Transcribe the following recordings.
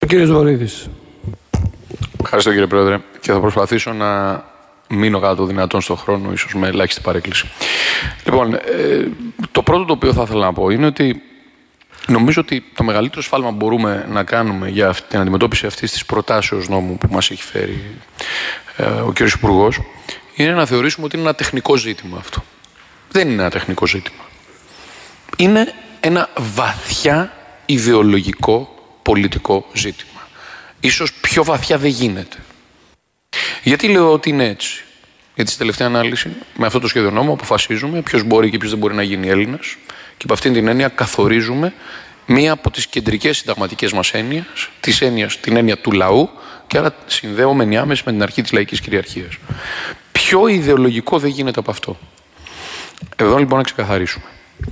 Κύριε Βορύδης. Ευχαριστώ κύριε Πρόεδρε και θα προσπαθήσω να μείνω κατά το δυνατόν στον χρόνο, ίσως με ελάχιστη παρέκκληση. Λοιπόν, το πρώτο το οποίο θα ήθελα να πω είναι ότι νομίζω ότι το μεγαλύτερο σφάλμα που μπορούμε να κάνουμε για την αντιμετώπιση αυτής της προτάσεως νόμου που μας έχει φέρει ο κ. Υπουργός είναι να θεωρήσουμε ότι είναι ένα τεχνικό ζήτημα αυτό. Δεν είναι ένα τεχνικό ζήτημα. Είναι ένα βαθιά ιδεολογικό πολιτικό ζήτημα. Ίσως πιο βαθιά δεν γίνεται. Γιατί λέω ότι είναι έτσι? Γιατί στη τελευταία ανάλυση, με αυτό το σχέδιο νόμου, αποφασίζουμε ποιος μπορεί και ποιος δεν μπορεί να γίνει Έλληνας και από αυτήν την έννοια καθορίζουμε μία από τις κεντρικές συνταγματικές μας έννοιες, την έννοια του λαού, και άρα συνδέομενη άμεση με την αρχή της λαϊκής κυριαρχίας. Πιο ιδεολογικό δεν γίνεται από αυτό. Εδώ λοιπόν να ξεκαθαρίσουμε.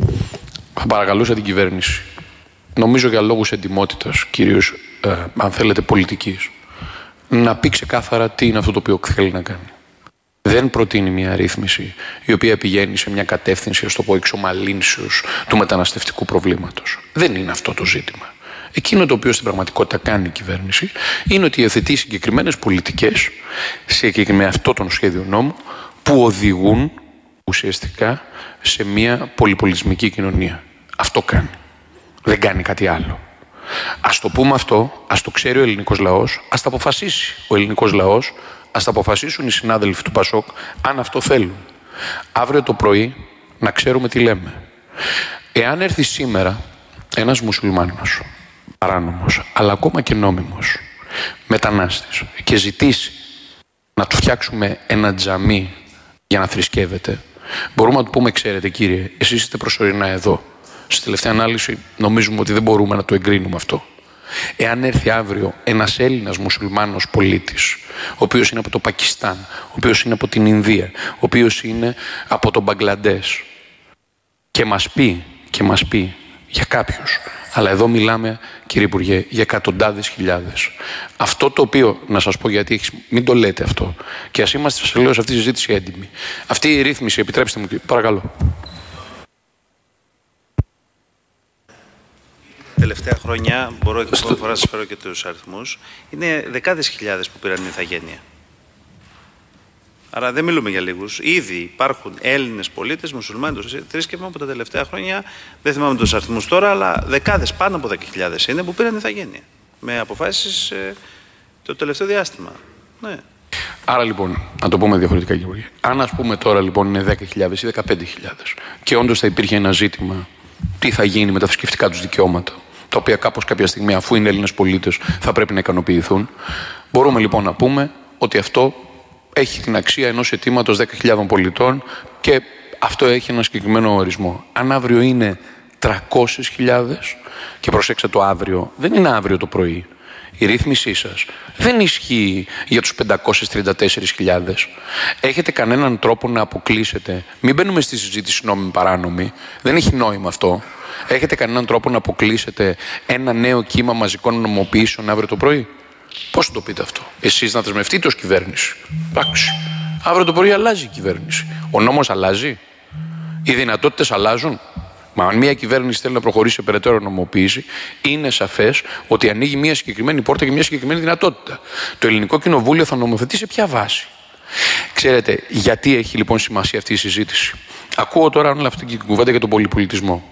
Θα παρακαλούσα την κυβέρνηση, νομίζω για λόγους εντιμότητας, κυρίως αν θέλετε πολιτικής, να πει ξεκάθαρα τι είναι αυτό το οποίο θέλει να κάνει. Δεν προτείνει μια ρύθμιση η οποία πηγαίνει σε μια κατεύθυνση, ας το πω, εξομαλύνσεως του μεταναστευτικού προβλήματος. Δεν είναι αυτό το ζήτημα. Εκείνο το οποίο στην πραγματικότητα κάνει η κυβέρνηση είναι ότι υιοθετεί συγκεκριμένες πολιτικές με αυτό τον σχέδιο νόμου που οδηγούν ουσιαστικά σε μια πολυπολιτισμική κοινωνία. Αυτό κάνει. Δεν κάνει κάτι άλλο. Ας το πούμε αυτό, ας το ξέρει ο ελληνικός λαός, ας τα αποφασίσει ο ελληνικός λαός, ας τα αποφασίσουν οι συνάδελφοι του Πασόκ αν αυτό θέλουν. Αύριο το πρωί να ξέρουμε τι λέμε. Εάν έρθει σήμερα ένας μουσουλμάνος, παράνομος, αλλά ακόμα και νόμιμος, μετανάστης, και ζητήσει να του φτιάξουμε ένα τζαμί για να θρησκεύεται, μπορούμε να του πούμε, ξέρετε κύριε, εσείς είστε προσωρινά εδώ. Στη τελευταία ανάλυση νομίζουμε ότι δεν μπορούμε να το εγκρίνουμε αυτό. Εάν έρθει αύριο ένας Έλληνας μουσουλμάνος πολίτης, ο οποίος είναι από το Πακιστάν, ο οποίος είναι από την Ινδία, ο οποίος είναι από το Μπαγκλαντές, και μας πει για κάποιους, αλλά εδώ μιλάμε, κύριε Υπουργέ, για εκατοντάδες χιλιάδες. Αυτό το οποίο, να σας πω γιατί, μην το λέτε αυτό, και ας είμαστε, σας λέω, σε αυτή τη συζήτηση έντιμοι. Αυτή η ρύθμιση, επιτρέψτε μου, παρακαλώ. Τελευταία χρόνια, μπορώ και μια φορά να σας φέρω και τους αριθμούς, είναι δεκάδες χιλιάδες που πήραν ηθαγένεια. Άρα δεν μιλούμε για λίγους. Ήδη υπάρχουν Έλληνες πολίτες, μουσουλμάνοι, θρήσκευμα από τα τελευταία χρόνια, δεν θυμάμαι τους αριθμούς τώρα, αλλά δεκάδες, πάνω από 10.000 είναι που πήραν ηθαγένεια. Με αποφάσεις το τελευταίο διάστημα. Ναι. Άρα λοιπόν, να το πούμε διαφορετικά, κύριε Υπουργέ. Αν ας πούμε τώρα λοιπόν είναι 10.000 ή 15.000 και όντως θα υπήρχε ένα ζήτημα τι θα γίνει με τα θρησκευτικά τους δικαιώματα, τα οποία κάπως κάποια στιγμή, αφού είναι Έλληνες πολίτες, θα πρέπει να ικανοποιηθούν, μπορούμε λοιπόν να πούμε ότι αυτό έχει την αξία ενός αιτήματος 10.000 πολιτών και αυτό έχει ένα συγκεκριμένο ορισμό. Αν αύριο είναι 300.000, και προσέξτε το αύριο, δεν είναι αύριο το πρωί. Η ρύθμισή σας δεν ισχύει για τους 534.000. Έχετε κανέναν τρόπο να αποκλείσετε? Μην μπαίνουμε στη συζήτηση νόμιμη παράνομη. Δεν έχει νόημα αυτό. Έχετε κανέναν τρόπο να αποκλείσετε ένα νέο κύμα μαζικών νομιμοποιήσεων αύριο το πρωί? Πώς θα το πείτε αυτό? Εσείς να δεσμευτείτε ως κυβέρνηση? Εντάξει. Αύριο το πρωί αλλάζει η κυβέρνηση. Ο νόμος αλλάζει. Οι δυνατότητες αλλάζουν. Μα αν μια κυβέρνηση θέλει να προχωρήσει σε περαιτέρω νομοποίηση, είναι σαφές ότι ανοίγει μια συγκεκριμένη πόρτα και μια συγκεκριμένη δυνατότητα. Το Ελληνικό Κοινοβούλιο θα νομοθετεί σε ποια βάση? Ξέρετε, γιατί έχει λοιπόν σημασία αυτή η συζήτηση? Ακούω τώρα όλη αυτή την κουβέντα για τον πολυπολιτισμό.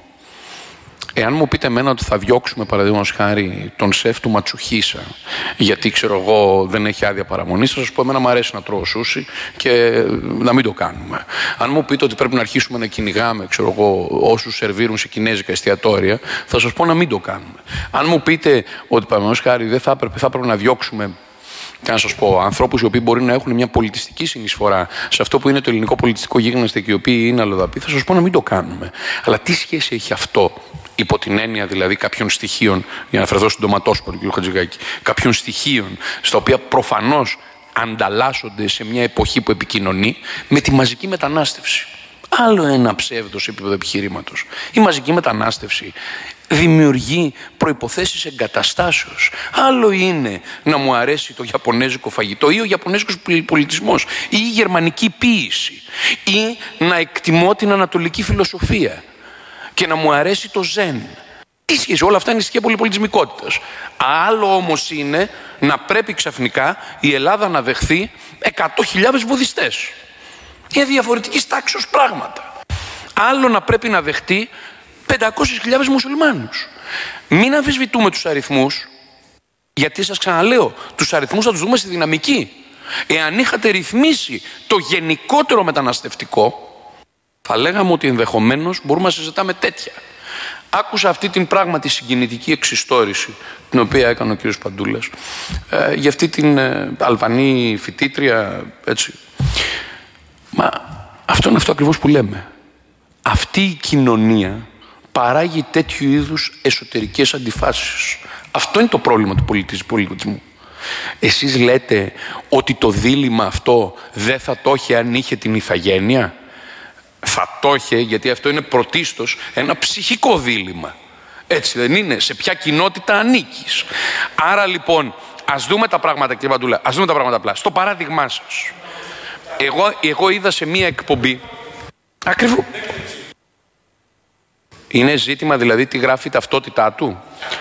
Εάν μου πείτε εμένα ότι θα διώξουμε, παραδείγματος χάρη, τον σεφ του Ματσουχίσα, γιατί ξέρω εγώ δεν έχει άδεια παραμονής, θα σας πω, εμένα μου αρέσει να τρώω σούσι και να μην το κάνουμε. Αν μου πείτε ότι πρέπει να αρχίσουμε να κυνηγάμε, ξέρω εγώ, όσους σερβίρουν σε κινέζικα εστιατόρια, θα σας πω να μην το κάνουμε. Αν μου πείτε ότι, παραδείγματος χάρη, δεν θα έπρεπε να διώξουμε, και να σας πω, ανθρώπους οι οποίοι μπορεί να έχουν μια πολιτιστική συνεισφορά σε αυτό που είναι το ελληνικό πολιτιστικό γίγνεσθε και οι οποίοι είναι αλλοδαποί, θα σας πω να μην το κάνουμε. Αλλά τι σχέση έχει αυτό, υπό την έννοια δηλαδή κάποιων στοιχείων, για να αναφερθώ στον ντοματόσπορ, κ. Χατζηγάκη, κάποιων στοιχείων στα οποία προφανώς ανταλλάσσονται σε μια εποχή που επικοινωνεί, με τη μαζική μετανάστευση? Άλλο ένα ψεύδος επίπεδο επιχειρήματος. Η μαζική μετανάστευση δημιουργεί προϋποθέσεις εγκαταστάσεως. Άλλο είναι να μου αρέσει το ιαπωνέζικο φαγητό ή ο ιαπωνέζικος πολιτισμός ή η γερμανική ποίηση ή να εκτιμώ την ανατολική φιλοσοφία και να μου αρέσει το ζεν Ίσχυε, όλα αυτά είναι στοιχεία πολυπολιτισμικότητας. Άλλο όμως είναι να πρέπει ξαφνικά η Ελλάδα να δεχθεί 100.000 βουδιστές. Είναι διαφορετικής τάξης πράγματα. Άλλο να πρέπει να δεχτεί 500.000 μουσουλμάνους. Μην αμφισβητούμε τους αριθμούς, γιατί σας ξαναλέω, τους αριθμούς θα τους δούμε στη δυναμική. Εάν είχατε ρυθμίσει το γενικότερο μεταναστευτικό, θα λέγαμε ότι ενδεχομένως μπορούμε να συζητάμε τέτοια. Άκουσα αυτή την πράγματι συγκινητική εξιστόρηση, την οποία έκανε ο κ. Παντούλας, για αυτή την Αλβανή φοιτήτρια, έτσι. Μα αυτό είναι αυτό ακριβώς που λέμε. Αυτή η κοινωνία παράγει τέτοιου είδους εσωτερικές αντιφάσεις. Αυτό είναι το πρόβλημα του πολιτισμού. Εσείς λέτε ότι το δίλημμα αυτό δεν θα το είχε αν είχε την ηθαγένεια. Θα το είχε, γιατί αυτό είναι πρωτίστως ένα ψυχικό δίλημμα. Έτσι δεν είναι? Σε ποια κοινότητα ανήκεις? Άρα λοιπόν, ας δούμε τα πράγματα, κύριε Παντούλα, ας δούμε τα πράγματα απλά. Στο παράδειγμά σας. Εγώ είδα σε μία εκπομπή, ακριβώς. Είναι ζήτημα δηλαδή τι γράφει η ταυτότητά του.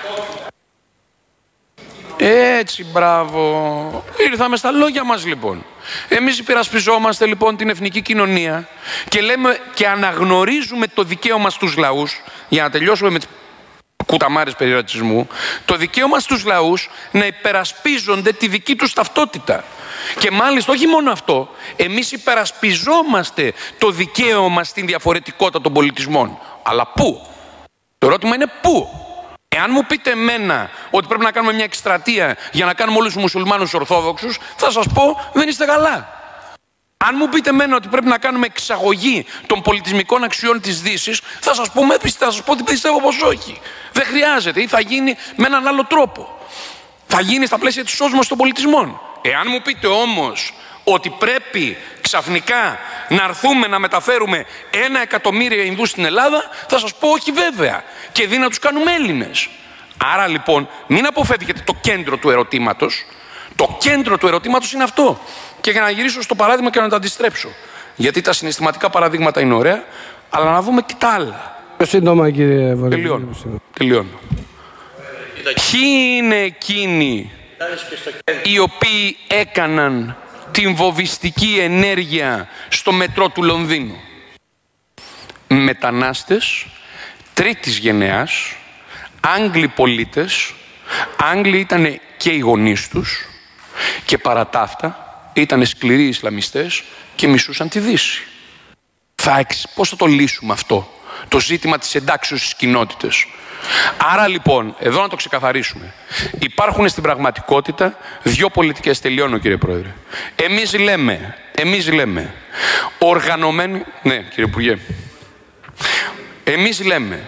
Έτσι, μπράβο. Ήρθαμε στα λόγια μας λοιπόν. Εμείς υπερασπιζόμαστε λοιπόν την εθνική κοινωνία και λέμε και αναγνωρίζουμε το δικαίωμα στους λαούς, για να τελειώσουμε με τις κουταμάρες περί ρατσισμού, το δικαίωμα στους λαούς να υπερασπίζονται τη δική τους ταυτότητα. Και μάλιστα όχι μόνο αυτό, εμείς υπερασπιζόμαστε το δικαίωμα στην διαφορετικότητα των πολιτισμών. Αλλά πού? Το ερώτημα είναι πού? Εάν μου πείτε εμένα ότι πρέπει να κάνουμε μια εκστρατεία για να κάνουμε όλους τους μουσουλμάνους ορθόδοξους, θα σας πω δεν είστε καλά. Αν μου πείτε εμένα ότι πρέπει να κάνουμε εξαγωγή των πολιτισμικών αξιών της Δύσης, θα σας πω ότι πιστεύω πως όχι. Δεν χρειάζεται ή θα γίνει με έναν άλλο τρόπο. Θα γίνει στα πλαίσια της όσμωσης των πολιτισμών. Εάν μου πείτε όμως ότι πρέπει ξαφνικά να έρθουμε να μεταφέρουμε 1 εκατομμύριο Ινδούς στην Ελλάδα, θα σας πω όχι βέβαια. Και δει να τους κάνουμε Έλληνες. Άρα λοιπόν μην αποφεύγετε το κέντρο του ερωτήματος. Το κέντρο του ερωτήματος είναι αυτό. Και για να γυρίσω στο παράδειγμα και να το αντιστρέψω. Γιατί τα συναισθηματικά παραδείγματα είναι ωραία, αλλά να δούμε και τα άλλα. Σύντομα, κύριε Βορύδη. Τελειώνω. Ποιοι είναι εκείνοι οι οποίοι έκαναν την βοβιστική ενέργεια στο μετρό του Λονδίνου? Μετανάστες τρίτης γενεάς, Άγγλοι πολίτες. Άγγλοι ήταν και οι γονείς τους και παρά τα αυτά ήταν σκληροί Ισλαμιστές και μισούσαν τη Δύση. Πώς θα το λύσουμε αυτό το ζήτημα της εντάξεως στις κοινότητες? Άρα λοιπόν, εδώ να το ξεκαθαρίσουμε. Υπάρχουν στην πραγματικότητα δύο πολιτικές. Τελειώνω, κύριε Πρόεδρε. Εμείς λέμε οργανωμένοι... Ναι, κύριε Υπουργέ. Εμείς λέμε...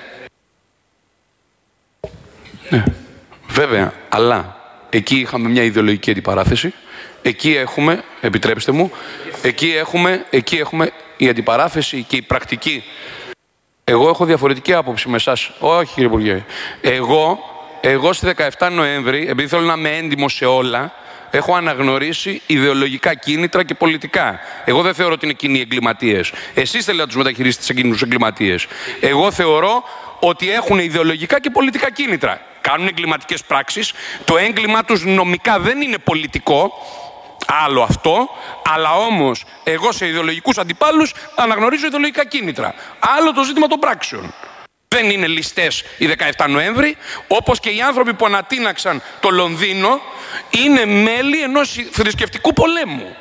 Ναι, βέβαια, αλλά εκεί είχαμε μια ιδεολογική αντιπαράθεση. Εκεί έχουμε, επιτρέψτε μου, εκεί έχουμε η αντιπαράθεση και η πρακτική. Εγώ έχω διαφορετική άποψη με εσάς. Όχι, κύριε Υπουργέ. Εγώ στη 17 Νοέμβρη, επειδή θέλω να είμαι έντιμος σε όλα, έχω αναγνωρίσει ιδεολογικά κίνητρα και πολιτικά. Εγώ δεν θεωρώ ότι είναι κοινοί εγκληματίες. Εσείς θέλετε να τους μεταχειρίσετε σε κοινούς εγκληματίες. Εγώ θεωρώ ότι έχουν ιδεολογικά και πολιτικά κίνητρα. Κάνουν εγκληματικές πράξεις. Το έγκλημά τους νομικά δεν είναι πολιτικό. Άλλο αυτό, αλλά όμως εγώ σε ιδεολογικούς αντιπάλους αναγνωρίζω ιδεολογικά κίνητρα. Άλλο το ζήτημα των πράξεων. Δεν είναι ληστές οι 17 Νοέμβρη, όπως και οι άνθρωποι που ανατείναξαν το Λονδίνο είναι μέλη ενός θρησκευτικού πολέμου.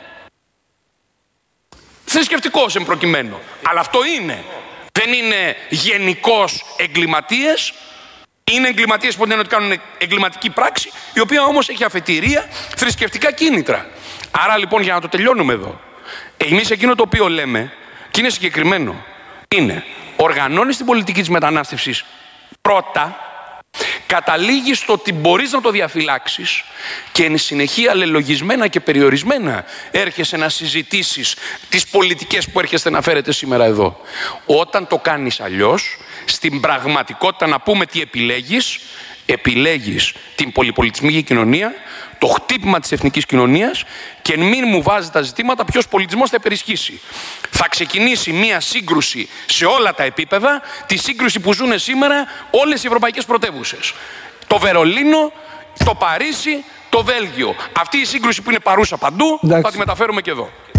Θρησκευτικός εν προκειμένου. Αλλά αυτό είναι. Δεν είναι γενικώς εγκληματίες. Είναι εγκληματίες που λένε ότι κάνουν εγκληματική πράξη, η οποία όμως έχει αφετηρία θρησκευτικά κίνητρα. Άρα λοιπόν, για να το τελειώνουμε εδώ, εμείς εκείνο το οποίο λέμε, και είναι συγκεκριμένο, είναι οργανώνεις την πολιτική της μετανάστευσης πρώτα, καταλήγεις στο ότι μπορείς να το διαφυλάξεις και εν συνεχεία αλληλογισμένα και περιορισμένα έρχεσαι να συζητήσεις τις πολιτικές που έρχεστε να φέρετε σήμερα εδώ. Όταν το κάνεις αλλιώς, στην πραγματικότητα να πούμε τι επιλέγεις, επιλέγεις την πολυπολιτισμική κοινωνία, το χτύπημα της εθνικής κοινωνίας και μην μου βάζει τα ζητήματα ποιος πολιτισμός θα υπερισχύσει. Θα ξεκινήσει μία σύγκρουση σε όλα τα επίπεδα, τη σύγκρουση που ζουν σήμερα όλες οι ευρωπαϊκές πρωτεύουσες. Το Βερολίνο, το Παρίσι, το Βέλγιο. Αυτή η σύγκρουση που είναι παρούσα παντού, θα τη μεταφέρουμε και εδώ.